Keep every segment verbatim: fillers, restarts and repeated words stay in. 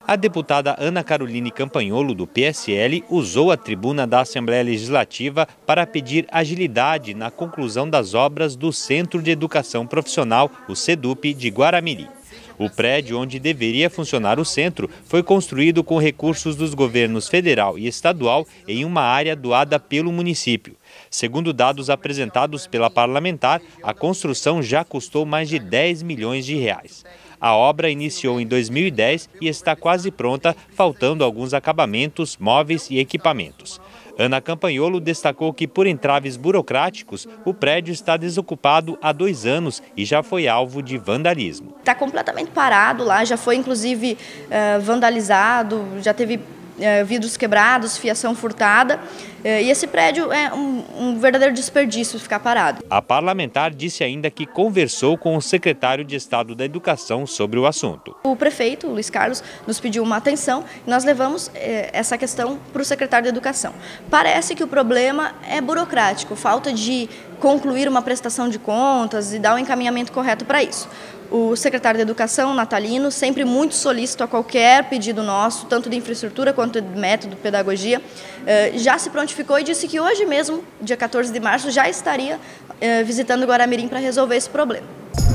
A deputada Ana Caroline Campanholo, do P S L, usou a tribuna da Assembleia Legislativa para pedir agilidade na conclusão das obras do Centro de Educação Profissional, o CEDUP, de Guaramirim. O prédio onde deveria funcionar o centro foi construído com recursos dos governos federal e estadual em uma área doada pelo município. Segundo dados apresentados pela parlamentar, a construção já custou mais de dez milhões de reais. A obra iniciou em dois mil e dez e está quase pronta, faltando alguns acabamentos, móveis e equipamentos. Ana Campanholo destacou que, por entraves burocráticos, o prédio está desocupado há dois anos e já foi alvo de vandalismo. Está completamente parado lá, já foi inclusive uh, vandalizado, já teve uh, vidros quebrados, fiação furtada. Uh, e esse prédio é um, um verdadeiro desperdício ficar parado. A parlamentar disse ainda que conversou com o secretário de Estado da Educação sobre o assunto. O prefeito, Luiz Carlos, nos pediu uma atenção e nós levamos eh, essa questão para o secretário de Educação. Parece que o problema é burocrático, falta de concluir uma prestação de contas e dar o encaminhamento correto para isso. O secretário de Educação, Natalino, sempre muito solícito a qualquer pedido nosso, tanto de infraestrutura quanto de método, pedagogia, eh, já se prontificou e disse que hoje mesmo, dia quatorze de março, já estaria eh, visitando Guaramirim para resolver esse problema.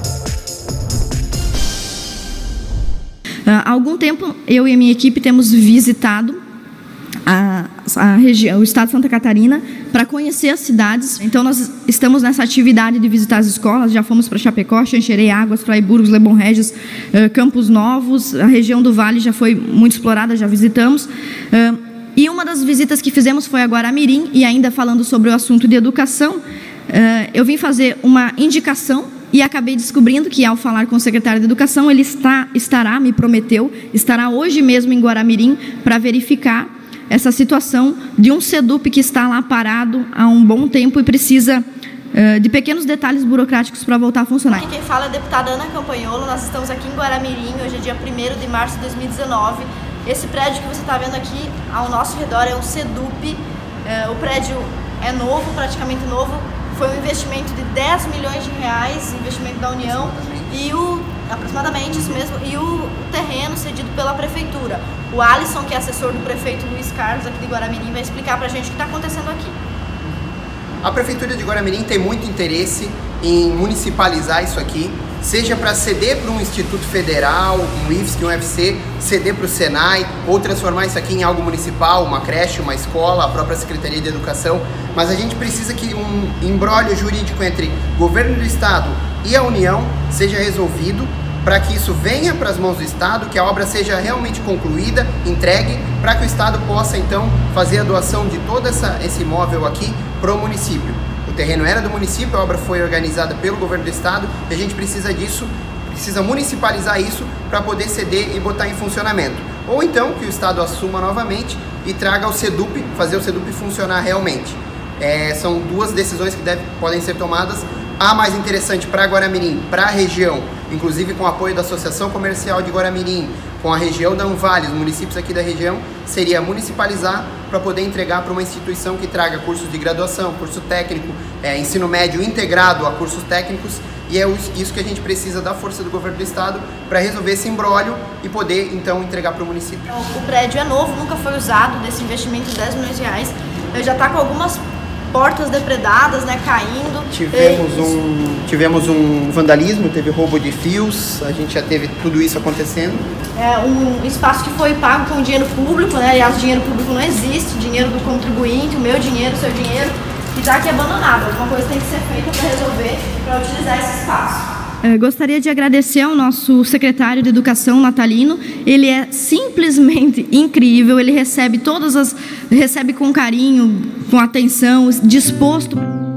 Há algum tempo, eu e a minha equipe temos visitado a, a região, o estado de Santa Catarina para conhecer as cidades. Então, nós estamos nessa atividade de visitar as escolas. Já fomos para Chapecó, Xanxerê, Águas, Fraiburgos, Lebon Regis, Campos Novos. A região do Vale já foi muito explorada, já visitamos. E uma das visitas que fizemos foi a Guaramirim. E ainda falando sobre o assunto de educação, eu vim fazer uma indicação e acabei descobrindo que, ao falar com o secretário de Educação, ele está, estará, me prometeu, estará hoje mesmo em Guaramirim para verificar essa situação de um CEDUP que está lá parado há um bom tempo e precisa uh, de pequenos detalhes burocráticos para voltar a funcionar. Aqui quem fala é a deputada Ana Campanholo. Nós estamos aqui em Guaramirim, hoje é dia primeiro de março de dois mil e dezenove. Esse prédio que você está vendo aqui ao nosso redor é um CEDUP. Uh, o prédio é novo, praticamente novo. Foi um investimento de dez milhões de reais, investimento da União, e o, aproximadamente isso mesmo, e o terreno cedido pela Prefeitura. O Alisson, que é assessor do prefeito Luiz Carlos, aqui de Guaramirim, vai explicar pra gente o que está acontecendo aqui. A Prefeitura de Guaramirim tem muito interesse em municipalizar isso aqui, seja para ceder para um Instituto Federal, um I F S C, um U F C, ceder para o Senai, ou transformar isso aqui em algo municipal, uma creche, uma escola, a própria Secretaria de Educação. Mas a gente precisa que um imbróglio jurídico entre governo do Estado e a União seja resolvido, para que isso venha para as mãos do Estado, que a obra seja realmente concluída, entregue, para que o Estado possa então fazer a doação de todo essa, esse imóvel aqui para o município. O terreno era do município, a obra foi organizada pelo governo do Estado e a gente precisa disso, precisa municipalizar isso para poder ceder e botar em funcionamento. Ou então que o Estado assuma novamente e traga o CEDUP, fazer o CEDUP funcionar realmente. É, são duas decisões que deve, podem ser tomadas. A mais interessante para Guaramirim, para a região, inclusive com o apoio da Associação Comercial de Guaramirim, com a região da Unvale, os municípios aqui da região, seria municipalizar para poder entregar para uma instituição que traga cursos de graduação, curso técnico, é, ensino médio integrado a cursos técnicos, e é isso que a gente precisa da força do governo do Estado para resolver esse imbróglio e poder então entregar para o município. O prédio é novo, nunca foi usado, desse investimento de dez milhões de reais, já está com algumas portas depredadas, né, caindo. Tivemos um, tivemos um vandalismo, teve roubo de fios, a gente já teve tudo isso acontecendo. É um espaço que foi pago com dinheiro público, né, aliás, dinheiro público não existe, dinheiro do contribuinte, o meu dinheiro, o seu dinheiro, e está aqui abandonado. Alguma coisa tem que ser feita para resolver, para utilizar esse espaço. Eu gostaria de agradecer ao nosso secretário de Educação, Natalino. Ele é simplesmente incrível, ele recebe todas as, recebe com carinho, com atenção, disposto.